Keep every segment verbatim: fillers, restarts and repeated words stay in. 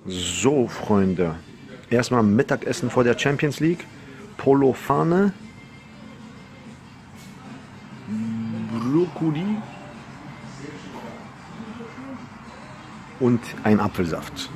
So, Freunde, erstmal Mittagessen vor der Champions League. Polo Fahne, Brokkoli und ein Apfelsaft.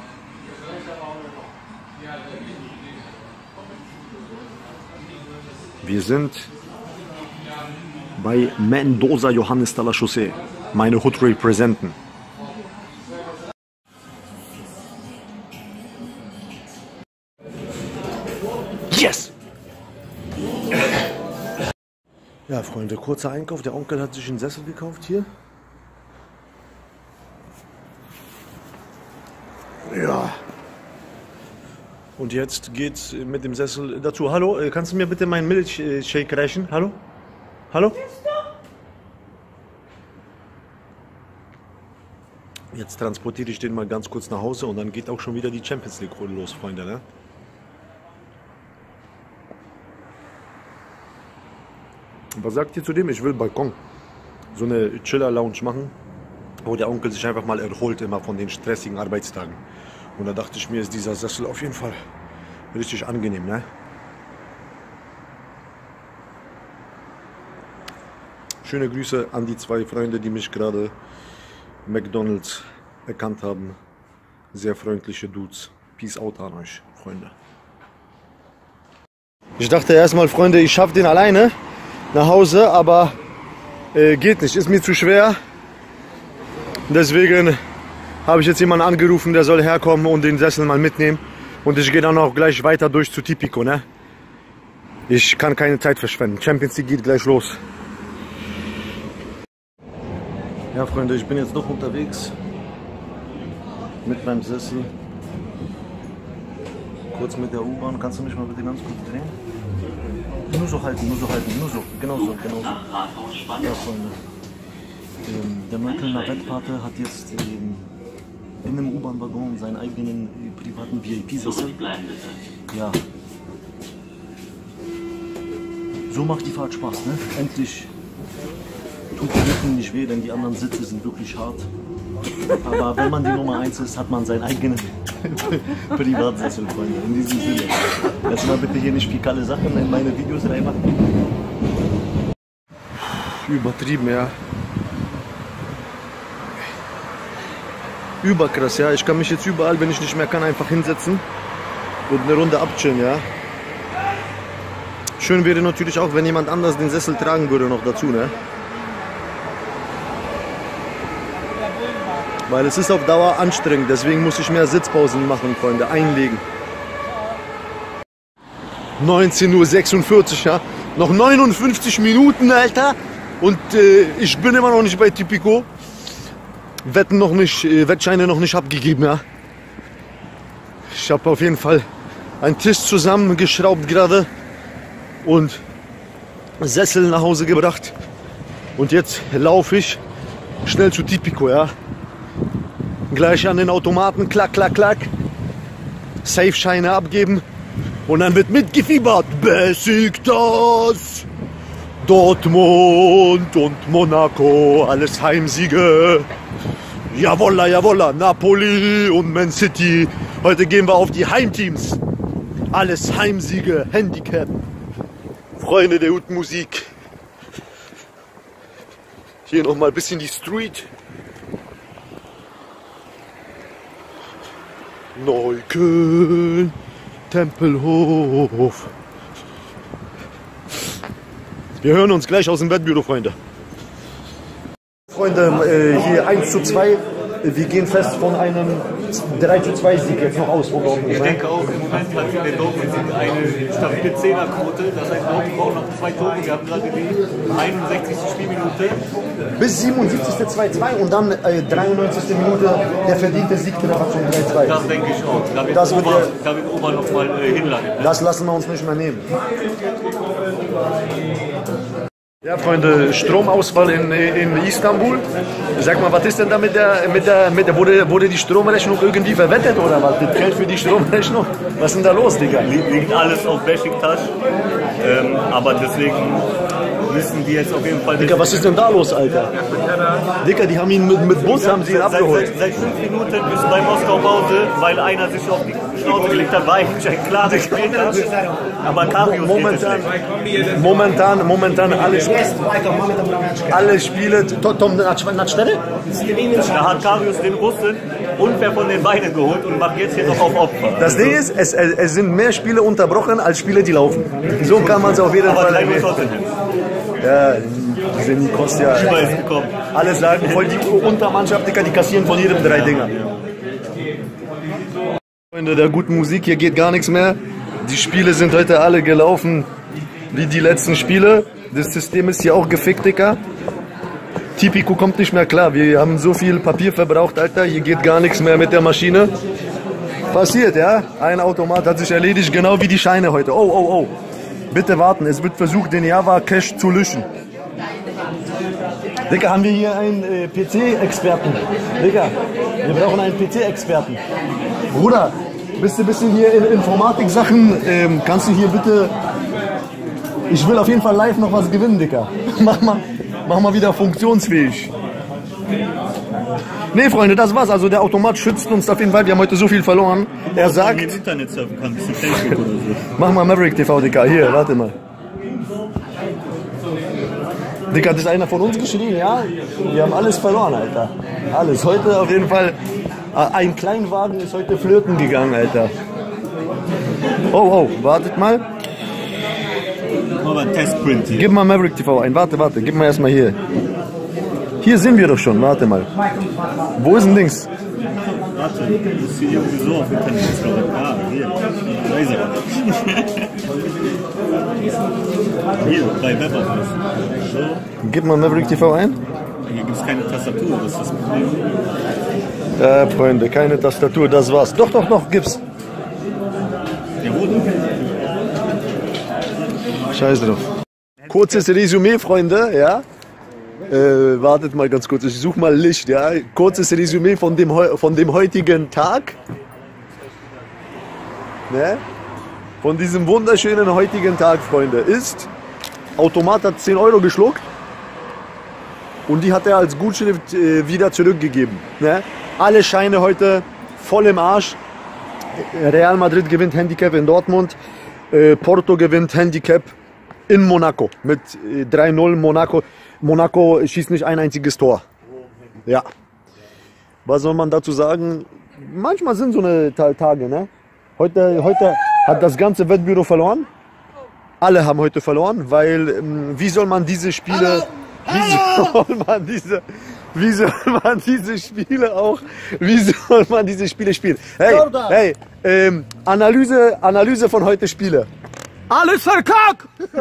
Wir sind bei Mendoza Johannes de la Chaussee, meine Hood representen. Yes! Ja, Freunde, kurzer Einkauf. Der Onkel hat sich einen Sessel gekauft hier. Ja. Und jetzt geht's mit dem Sessel dazu. Hallo, kannst du mir bitte meinen Milchshake reichen? Hallo? Hallo? Jetzt transportiere ich den mal ganz kurz nach Hause und dann geht auch schon wieder die Champions League los, Freunde, ne? Was sagt ihr zu dem? Ich will Balkon. So eine Chiller-Lounge machen, wo der Onkel sich einfach mal erholt immer von den stressigen Arbeitstagen. Und da dachte ich mir, ist dieser Sessel auf jeden Fall richtig angenehm, ne? Schöne Grüße an die zwei Freunde, die mich gerade McDonald's erkannt haben. Sehr freundliche Dudes. Peace out an euch, Freunde. Ich dachte erstmal, Freunde, ich schaffe den alleine nach Hause, aber äh, geht nicht, ist mir zu schwer. Deswegen habe ich jetzt jemanden angerufen, der soll herkommen und den Sessel mal mitnehmen. Und ich gehe dann auch gleich weiter durch zu Tipico, ne? Ich kann keine Zeit verschwenden. Champions League geht gleich los. Ja, Freunde, ich bin jetzt doch unterwegs mit meinem Sessel. Kurz mit der U-Bahn. Kannst du mich mal bitte ganz kurz drehen? Nur so halten, nur so halten, nur so, genau so, genau so. Ja, Freunde. Ähm, der Neuköllner Wettpate hat jetzt ähm, in einem U-Bahn-Waggon seinen eigenen äh, privaten V I P-Sessel. Ja. So macht die Fahrt Spaß, ne? Endlich tut die Rücken nicht weh, denn die anderen Sitze sind wirklich hart. Aber wenn man die Nummer eins ist, hat man seinen eigenen Privatsessel, Freunde. In diesem Sinne. Lass mal bitte hier nicht fikale Sachen in meine Videos reinmachen. Übertrieben, ja. Überkrass, ja. Ich kann mich jetzt überall, wenn ich nicht mehr kann, einfach hinsetzen und eine Runde abchillen, ja. Schön wäre natürlich auch, wenn jemand anders den Sessel tragen würde noch dazu, ne? Weil es ist auf Dauer anstrengend, deswegen muss ich mehr Sitzpausen machen, Freunde, einlegen. neunzehn Uhr sechsundvierzig, ja, noch neunundfünfzig Minuten, Alter, und äh, ich bin immer noch nicht bei Tipico. Wetten noch nicht, äh, Wettscheine noch nicht abgegeben, ja. Ich habe auf jeden Fall einen Tisch zusammengeschraubt gerade und Sessel nach Hause gebracht. Und jetzt laufe ich schnell zu Tipico, ja. Gleich an den Automaten, klack, klack, klack. Safe-Scheine abgeben. Und dann wird mitgefiebert. Besiktas, Dortmund und Monaco, alles Heimsiege. Jawolla, jawolla, Napoli und Man City. Heute gehen wir auf die Heimteams. Alles Heimsiege, Handicap. Freunde der guten Musik. Hier noch mal ein bisschen die Street. Neukölln, Tempelhof. Wir hören uns gleich aus dem Wettbüro, Freunde. Freunde, äh, hier eins zu zwei. Wir gehen fest von einem drei zu zwei Sieg jetzt noch aus. Ich denke auch, im Moment hat der Dortmund eine stabile Zehnerquote. Das heißt, Dortmund braucht noch zwei Tore. Wir haben gerade die einundsechzigste Spielminute. Bis siebenundsiebzigste zwei zwei und dann äh, dreiundneunzigste Minute der verdiente Siegtreffer zum drei zwei. Das denke ich auch. Da wird Das Ober, wird, da wird Ober noch mal äh, hinlangen. Ne? Das lassen wir uns nicht mehr nehmen. Ja, Freunde, Stromausfall in, in Istanbul. Sag mal, was ist denn da mit der, mit der, mit der wurde, wurde die Stromrechnung irgendwie verwettet oder was? Das Geld für die Stromrechnung? Was ist denn da los, Digga? Liegt alles auf Besiktas, ähm, aber deswegen müssen die jetzt auf jeden Fall... Digga, was ist denn da los, Alter? Digga, die haben ihn mit, mit Bus haben sie ihn Seit, abgeholt. seit, seit fünf Minuten bist du bei Moskau Pause, weil einer sich auf die Schnauze gelegt hat, war eigentlich ein klares Elfmeter. Aber Karius Momentan, momentan, momentan alle, alle Spiele. Tom, Natschnelle? Da hat Karius den Russen unfair von den Beinen geholt und macht jetzt hier noch auf Opfer. Das Ding ist, es, es sind mehr Spiele unterbrochen als Spiele, die laufen. So kann man es auf jeden Aber Fall drei erwähnen. Tottenham. Ja, die sind die Kost ja. Über ist gekommen. Alle sagen, voll die Untermannschaft, Digga, die kassieren von jedem drei Dinger. Freunde der guten Musik, hier geht gar nichts mehr. Die Spiele sind heute alle gelaufen wie die letzten Spiele. Das System ist hier auch gefickt, Digga. Tipico kommt nicht mehr klar. Wir haben so viel Papier verbraucht, Alter. Hier geht gar nichts mehr mit der Maschine. Passiert, ja? Ein Automat hat sich erledigt, genau wie die Scheine heute. Oh, oh, oh. Bitte warten, es wird versucht, den Java-Cache zu löschen. Digga, haben wir hier einen äh, P C-Experten? Digga, wir brauchen einen P C-Experten. Bruder, bist du ein bisschen hier in Informatik-Sachen? Ähm, kannst du hier bitte... Ich will auf jeden Fall live noch was gewinnen, Digga. Mach mal, mach mal wieder funktionsfähig. Nee, Freunde, das war's. Also der Automat schützt uns auf jeden Fall. Wir haben heute so viel verloren. Er sagt... Im Internet surfen kann, ein bisschen Facebook oder so. Mach mal Maverick T V, Digga. Hier, warte mal. Digga, das ist einer von uns geschrieben, ja? Wir haben alles verloren, Alter. Alles. Heute auf jeden Fall... Ein Kleinwagen ist heute flöten gegangen, Alter. Oh, oh, wartet mal. Aber ein Testprint hier. Gib mal Maverick T V ein. Warte, warte. Gib mal erstmal hier. Hier sind wir doch schon. Warte mal. Wo ist denn Dings? Warte, das ist hier irgendwie so auf Internet. Ah, hier. Da ist er. Hier, bei Weberfest. So. Gib mal Maverick T V ein. Hier gibt es keine Tastatur, das ist das Problem. Ja, Freunde, keine Tastatur, das war's. Doch, doch, doch, gib's. Ja, wo denn? Scheiß drauf. Kurzes Resümee, Freunde, ja. Äh, wartet mal ganz kurz, ich suche mal Licht, ja. Kurzes Resümee von dem, von dem heutigen Tag. Ne? Von diesem wunderschönen heutigen Tag, Freunde, ist, Automat hat zehn Euro geschluckt und die hat er als Gutschrift äh, wieder zurückgegeben. Ne? Alle Scheine heute voll im Arsch. Real Madrid gewinnt Handicap in Dortmund, äh, Porto gewinnt Handicap in Monaco mit äh, drei null. Monaco. Monaco schießt nicht ein einziges Tor. Ja. Was soll man dazu sagen? Manchmal sind so eine Tage, ne? Heute, heute hat das ganze Wettbüro verloren. Alle haben heute verloren, weil ähm, wie soll man diese Spiele, wie soll man diese, wie soll man diese Spiele auch, wie soll man diese Spiele spielen? Hey, hey, ähm, Analyse, Analyse von heute Spiele. Alles verkackt!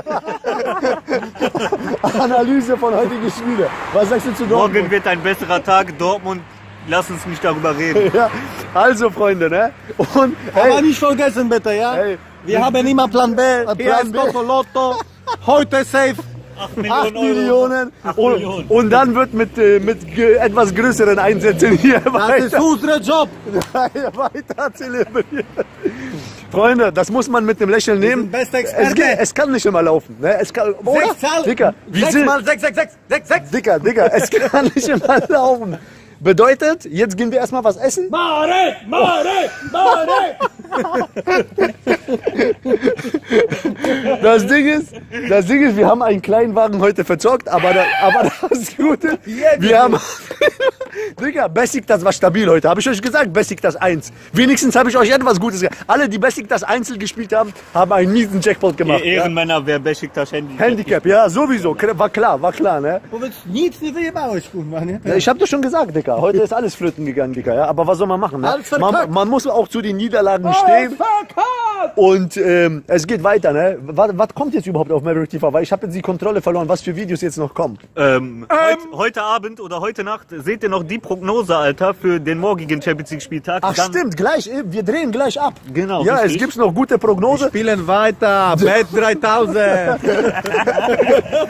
Analyse von heutigen Spiele. Was sagst du zu Dortmund? Morgen wird ein besserer Tag, Dortmund. Lass uns nicht darüber reden. Ja, also Freunde, ne? Und, Aber hey, nicht vergessen bitte, ja? Hey. Wir haben immer Plan B, Plan Hier ist B. Lotto, Lotto, heute safe. acht acht Millionen. acht Und, Millionen. und dann wird mit, äh, mit ge- etwas größeren Einsätzen hier Das ist weiter, unser Job. weiter zelebriert. Freunde, das muss man mit dem Lächeln nehmen. beste Es, Experte. geht, es kann nicht immer laufen. Ne? Es kann, oder? Sechs Zahl. Dicker, wir Sechs sind, mal sechs, sechs, sechs, sechs, sechs. Dicker, Dicker, es kann nicht immer laufen. Bedeutet, jetzt gehen wir erstmal was essen. Mare, Mare, Mare. Das Ding ist, das Ding ist, wir haben einen Kleinwagen heute verzockt, aber, da, aber das Gute, wir haben, Digga, Besiktas war stabil heute, habe ich euch gesagt, Besiktas eins. Wenigstens habe ich euch etwas Gutes gesagt. Alle, die Besiktas Einzel gespielt haben, haben einen miesen Jackpot gemacht. Ihr Ja. Ehrenmänner, wer Besiktas Handy. Handicap, ja, sowieso, war klar, war klar, ne? Du willst nichts nicht wyjebałeś, kurwa, nie? Ja, ich habe das schon gesagt, Dicker, heute ist alles flöten gegangen, Dicker, ja, aber was soll man machen, ne? Alles verkackt. Man, man muss auch zu den Niederlagen stehen. Und ähm, es geht weiter, ne? Was, was kommt jetzt überhaupt auf Maverick T V? Weil ich habe jetzt die Kontrolle verloren, was für Videos jetzt noch kommen. Ähm, heut, heute Abend oder heute Nacht seht ihr noch die Prognose, Alter, für den morgigen Champions League Spieltag. Ach Dann- stimmt, gleich, eh, wir drehen gleich ab. Genau, Ja, richtig. es gibt noch gute Prognose. Spielen weiter, Bet dreitausend.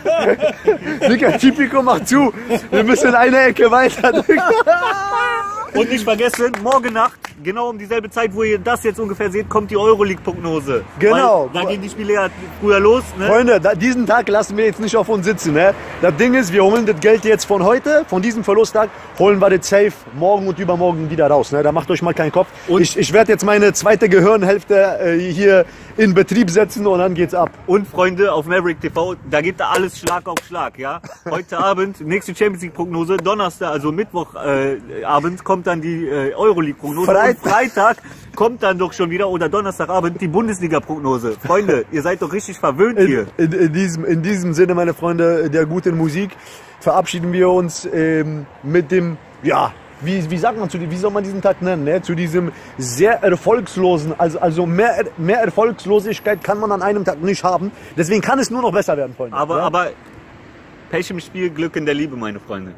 Digga, Tipico macht zu. Wir müssen eine Ecke weiter. Und nicht vergessen, morgen Nacht, genau um dieselbe Zeit, wo ihr das jetzt ungefähr seht, kommt die Euroleague-Prognose. Genau. Weil da gehen die Spiele ja früher los. Ne? Freunde, da, diesen Tag lassen wir jetzt nicht auf uns sitzen. Ne? Das Ding ist, wir holen das Geld jetzt von heute, von diesem Verlusttag, holen wir das safe morgen und übermorgen wieder raus. Ne? Da macht euch mal keinen Kopf. Und ich ich werde jetzt meine zweite Gehirnhälfte äh, hier in Betrieb setzen und dann geht's ab. Und Freunde, auf Maverick T V, da geht da alles Schlag auf Schlag. Ja? Heute Abend, nächste Champions League-Prognose, Donnerstag, also Mittwochabend, äh, Abend kommt dann die äh, Euroleague-Prognose. Freitag. Und Freitag kommt dann doch schon wieder, oder Donnerstagabend, die Bundesliga-Prognose. Freunde, ihr seid doch richtig verwöhnt hier. In, in, in, diesem, in diesem Sinne, meine Freunde der guten Musik, verabschieden wir uns ähm, mit dem, ja, wie, wie sagt man zu wie soll man diesen Tag nennen, ne? Zu diesem sehr erfolgslosen, also, also mehr, mehr Erfolgslosigkeit kann man an einem Tag nicht haben. Deswegen kann es nur noch besser werden, Freunde. Aber, ja? aber Pech im Spiel, Glück in der Liebe, meine Freunde.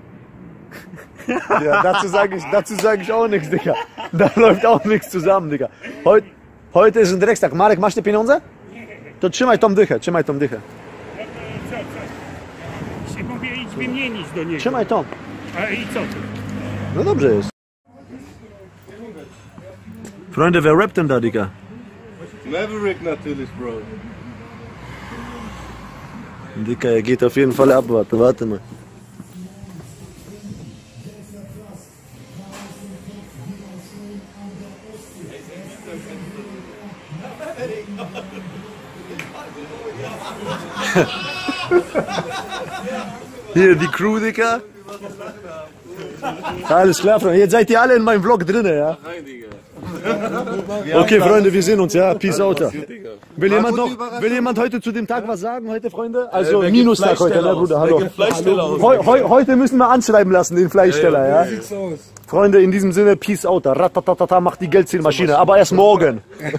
Ja, dazu sage ich, dazu sag ich auch nichts, Digga. Da läuft auch nichts zusammen, Digga. Heut, heute ist ein Dreckstag. Marek, masz te pieniądze? To trzymaj tą dychę, trzymaj tą dychę. Się mówię idź wymienić do niego. Trzymaj tą. A i co ty? No dobrze jest. Freunde, wer rappt denn da, Digga? Maverick natürlich, Bro. Digga, er geht auf jeden Fall ab, warte, warte mal. Hier, die Crew, Digga. Alles klar, Freunde. Jetzt seid ihr alle in meinem Vlog drin, ja? Nein, Digga. Okay, Freunde, wir sehen uns, ja? Peace out. Will jemand noch, will jemand heute zu dem Tag was sagen, heute, Freunde? Also, wer Minustag gibt heute, ne, Fleischsteller Bruder? aus? Hallo. Wer gibt Fleischsteller aus? Heu, heu, heute müssen wir anschreiben lassen, den Fleischsteller, ja? Freunde, in diesem Sinne, Peace out. Ratatatata macht die Geldzählmaschine, aber erst morgen.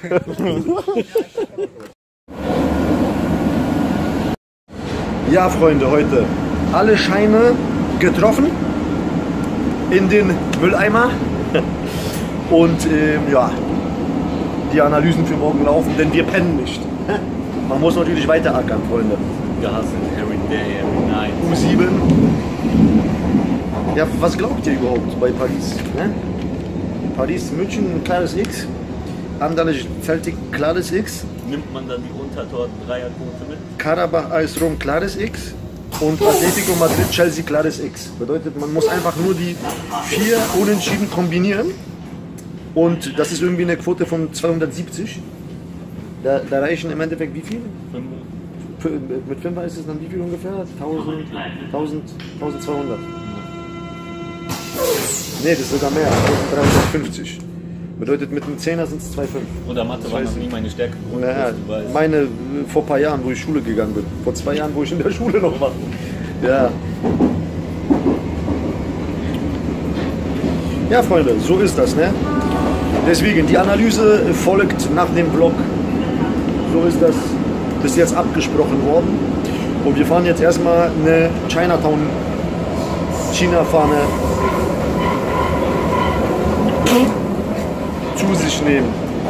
Ja, Freunde, heute alle Scheine getroffen in den Mülleimer und ähm, ja, die Analysen für morgen laufen, denn wir pennen nicht. Man muss natürlich weiter ackern, Freunde. Gas in every day, every night. U sieben. Ja, was glaubt ihr überhaupt bei Paris? Ne? Paris, München, ein klares X. Anderlecht, Celtic, klares X. Nimmt man dann die Untertor-Dreierquote mit? Karabach, A S Rom, klares X. Und Atletico Madrid, Chelsea, klares X. Bedeutet, man muss einfach nur die vier Unentschieden kombinieren. Und das ist irgendwie eine Quote von zweihundertsiebzig. Da, da reichen im Endeffekt wie viel? Für, mit Fünfer ist es dann wie viel ungefähr? tausend, tausend, tausendzweihundert. Nee, das ist sogar mehr. eintausenddreihundertfünfzig. Bedeutet, mit einem Zehner sind es zwei Komma fünf. Oder Mathe war noch nie meine Stärke. Naja, meine äh, vor ein paar Jahren, wo ich Schule gegangen bin. Vor zwei Jahren, wo ich in der Schule noch war. Ja. Ja, Freunde, so ist das, ne? Deswegen, die Analyse folgt nach dem Vlog. So ist das bis jetzt abgesprochen worden. Und wir fahren jetzt erstmal eine Chinatown China-Fahne zu sich nehmen.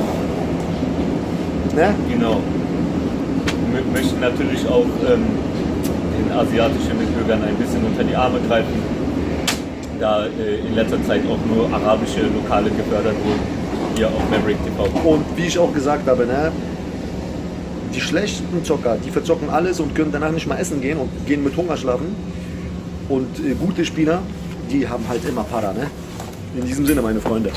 Ne? Genau. Wir möchten natürlich auch ähm, den asiatischen Mitbürgern ein bisschen unter die Arme greifen, da äh, in letzter Zeit auch nur arabische Lokale gefördert wurden, hier auf Maverick T V. Und wie ich auch gesagt habe, ne, die schlechten Zocker, die verzocken alles und können danach nicht mal essen gehen und gehen mit Hunger schlafen. Und äh, gute Spieler, die haben halt immer Para, ne? In diesem Sinne, meine Freunde.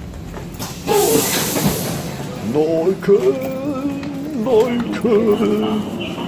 Neukölln, Neukölln.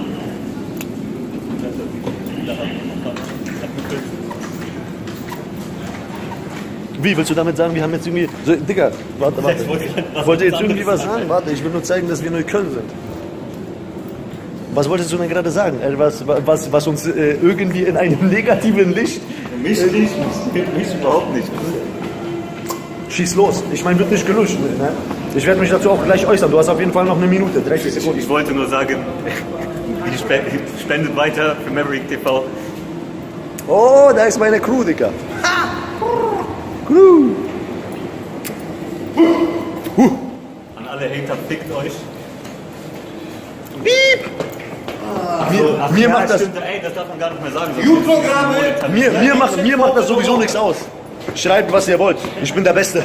Wie, willst du damit sagen, wir haben jetzt irgendwie... So, Digga, warte, warte. Ich wollte jetzt irgendwie was sagen, warte, ich will nur zeigen, dass wir Neukölln sind. Was wolltest du denn gerade sagen? Was, was, was uns äh, irgendwie in einem negativen Licht... Mich nicht, mich überhaupt nicht. Schieß los. Ich meine, wird nicht gelöscht. Ne? Ich werde mich dazu auch gleich äußern. Du hast auf jeden Fall noch eine Minute, dreißig Sekunden. Ich wollte nur sagen, spendet weiter für Maverick T V. Oh, da ist meine Crew, Digga. Crew. An alle Hater, fickt euch. Piep. Mir, Ach, mir, ja, macht das, stimmt, ey, das darf man gar nicht mehr sagen. mir, mir, macht, mir macht das sowieso nichts aus. Schreibt, was ihr wollt. Ich bin der Beste.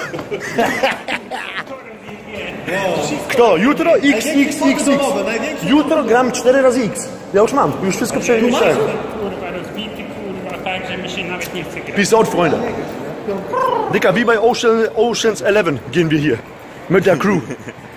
Kto? Jutro? X, X, X, X. Jutro gram cztery razy X. Ja już mam. Już wszystko przeliczyłem. Kurwa, rozbity, kurwa, tak, że mi się nawet nie chce grać. Peace out, Freunde. Dicker, wie bei Ocean, Oceans elf gehen wir hier. Mit der Crew.